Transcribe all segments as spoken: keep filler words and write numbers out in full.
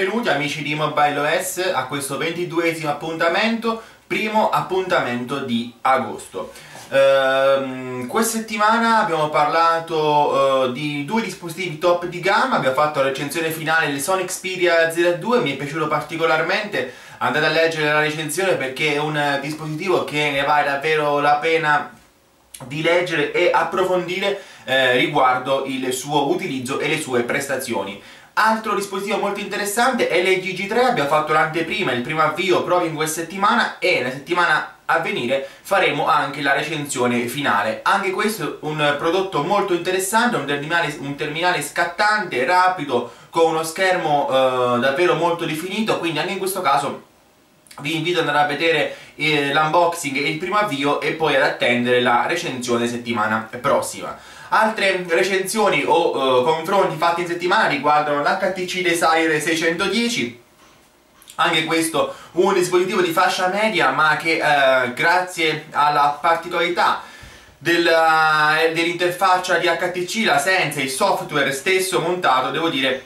benvenuti amici di MobileOS a questo ventiduesimo appuntamento, primo appuntamento di agosto. Uh, questa settimana abbiamo parlato uh, di due dispositivi top di gamma, abbiamo fatto la recensione finale del Sony Xperia Z due, mi è piaciuto particolarmente, andate a leggere la recensione perché è un dispositivo che ne vale davvero la pena di leggere e approfondire eh, riguardo il suo utilizzo e le sue prestazioni. Altro dispositivo molto interessante è l'L G G tre, abbiamo fatto l'anteprima, il primo avvio proprio in questa settimana e nella settimana a venire faremo anche la recensione finale. Anche questo è un prodotto molto interessante, un terminale, un terminale scattante, rapido, con uno schermo eh, davvero molto definito, quindi anche in questo caso vi invito ad andare a vedere eh, l'unboxing e il primo avvio e poi ad attendere la recensione settimana prossima. Altre recensioni o eh, confronti fatti in settimana riguardano l'H T C Desire seicentodieci, anche questo un dispositivo di fascia media ma che eh, grazie alla particolarità dell'interfaccia di H T C, la Sense e il software stesso montato, devo dire,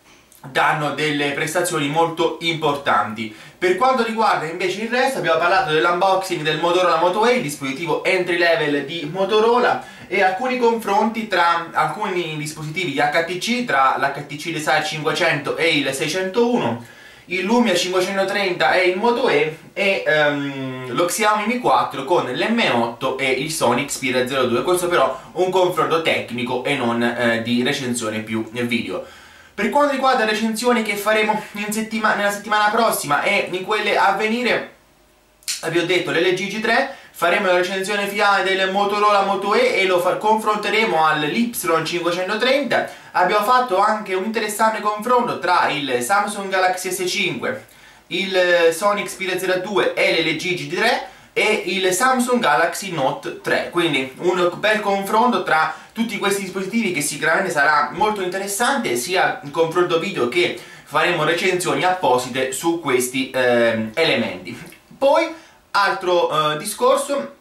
danno delle prestazioni molto importanti. Per quanto riguarda invece il resto, abbiamo parlato dell'unboxing del Motorola Moto E, il dispositivo entry level di Motorola, e alcuni confronti tra alcuni dispositivi di H T C, tra l'H T C Desire cinquecento e il seicentouno, il Lumia cinquecentotrenta e il Moto E, e um, lo Xiaomi Mi quattro con l'M otto e il Sony Xperia Z due. Questo però un confronto tecnico e non eh, di recensione più video. Per quanto riguarda le recensioni che faremo in settima nella settimana prossima e in quelle a venire, vi ho detto l'L G G tre, faremo la recensione finale del Motorola Moto E e lo confronteremo all'Y cinquecentotrenta. Abbiamo fatto anche un interessante confronto tra il Samsung Galaxy S cinque, il Sony Xperia Z due e l'L G G tre e il Samsung Galaxy Note tre, quindi un bel confronto tra tutti questi dispositivi che sicuramente sarà molto interessante, sia in confronto video che faremo recensioni apposite su questi eh, elementi. Poi altro eh, discorso,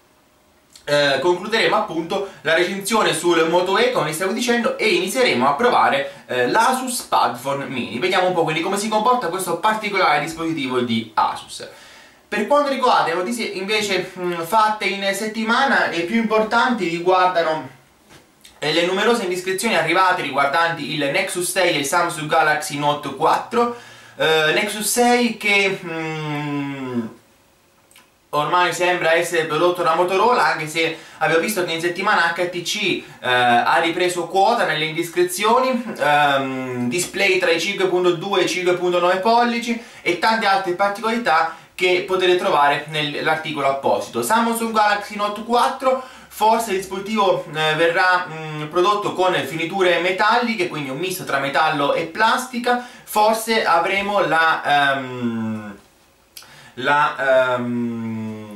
eh, concluderemo appunto la recensione sul Moto E, come vi stavo dicendo, e inizieremo a provare eh, l'Asus Padfone Mini. Vediamo un po' quindi come si comporta questo particolare dispositivo di Asus. Per quanto riguarda le notizie invece mh, fatte in settimana, le più importanti riguardano eh, le numerose indiscrezioni arrivate riguardanti il Nexus sei e il Samsung Galaxy Note quattro. eh, Nexus sei che mh, ormai sembra essere prodotto da Motorola, anche se abbiamo visto che in settimana H T C eh, ha ripreso quota nelle indiscrezioni, ehm, display tra i cinque virgola due e i cinque virgola nove pollici e tante altre particolarità che potete trovare nell'articolo apposito. Samsung Galaxy Note quattro, forse il dispositivo eh, verrà mh, prodotto con finiture metalliche, quindi un misto tra metallo e plastica. Forse avremo la... Um, la um,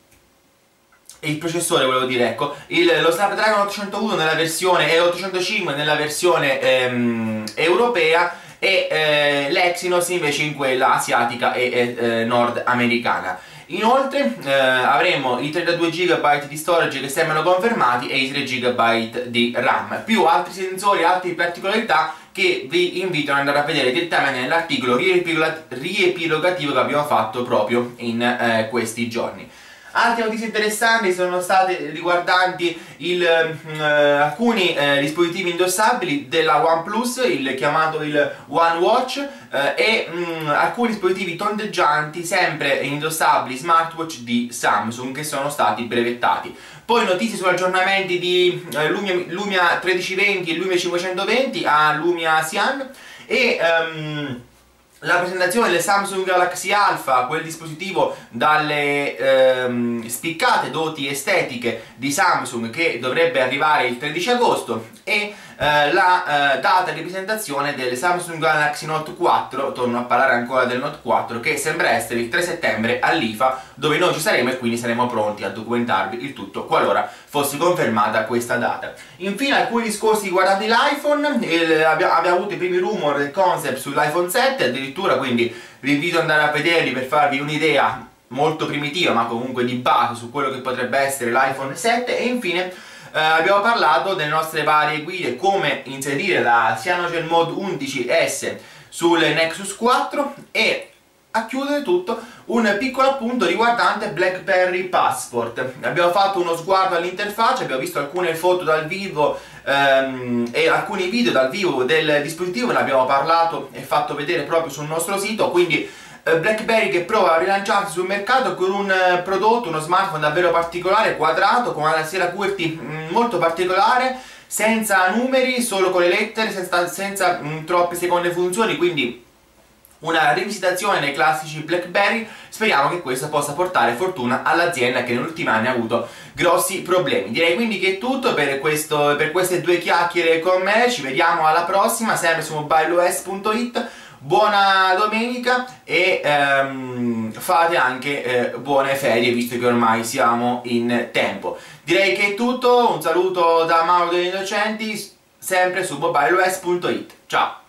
il processore, volevo dire, ecco, il, lo Snapdragon ottocentouno nella versione e l'ottocentocinque nella versione ehm, europea e eh, l'Exynos invece in quella asiatica e eh, nordamericana. Inoltre eh, avremo i trentadue giga di storage che sembrano confermati e i tre giga di RAM, più altri sensori, altre particolarità che vi invito ad andare a vedere direttamente nell'articolo riepilogativo che abbiamo fatto proprio in eh, questi giorni. Altre notizie interessanti sono state riguardanti il, eh, alcuni eh, dispositivi indossabili della OnePlus, il chiamato il One Watch, eh, e mh, alcuni dispositivi tondeggianti, sempre indossabili smartwatch di Samsung, che sono stati brevettati. Poi notizie su aggiornamenti di eh, Lumia, Lumia tredici venti e Lumia cinquecentoventi a Lumia Cyan e... Um, la presentazione del Samsung Galaxy Alpha, quel dispositivo dalle ehm, spiccate doti estetiche di Samsung che dovrebbe arrivare il tredici agosto, e eh, la eh, data di presentazione del Samsung Galaxy Note quattro, torno a parlare ancora del Note quattro, che sembra essere il tre settembre all'I F A, dove noi ci saremo e quindi saremo pronti a documentarvi il tutto qualora fosse confermata questa data. Infine alcuni discorsi riguardanti l'iPhone, abbiamo, abbiamo avuto i primi rumor del concept sull'iPhone sette addirittura, quindi vi invito ad andare a vederli per farvi un'idea molto primitiva ma comunque di base su quello che potrebbe essere l'iPhone sette. E infine eh, abbiamo parlato delle nostre varie guide, come inserire la CyanogenMod undici S sul Nexus quattro. E a chiudere tutto un piccolo appunto riguardante BlackBerry Passport. Abbiamo fatto uno sguardo all'interfaccia, abbiamo visto alcune foto dal vivo ehm, e alcuni video dal vivo del dispositivo, ne abbiamo parlato e fatto vedere proprio sul nostro sito. Quindi eh, BlackBerry che prova a rilanciarsi sul mercato con un eh, prodotto, uno smartphone davvero particolare, quadrato, con una tastiera QWERTY mh, molto particolare, senza numeri, solo con le lettere, senza, senza mh, troppe seconde funzioni, quindi una rivisitazione dei classici BlackBerry. Speriamo che questo possa portare fortuna all'azienda che negli ultimi anni ha avuto grossi problemi. Direi quindi che è tutto per, questo, per queste due chiacchiere con me. Ci vediamo alla prossima, sempre su mobileos punto it. Buona domenica e ehm, fate anche eh, buone ferie, visto che ormai siamo in tempo. Direi che è tutto, un saluto da Mauro degli Innocenti, sempre su mobileos punto it. Ciao!